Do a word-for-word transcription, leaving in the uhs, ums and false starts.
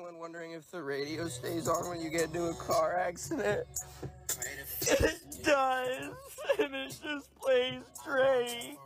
anyone wondering if the radio stays on when you get into a car accident? It does, and it just plays Drake.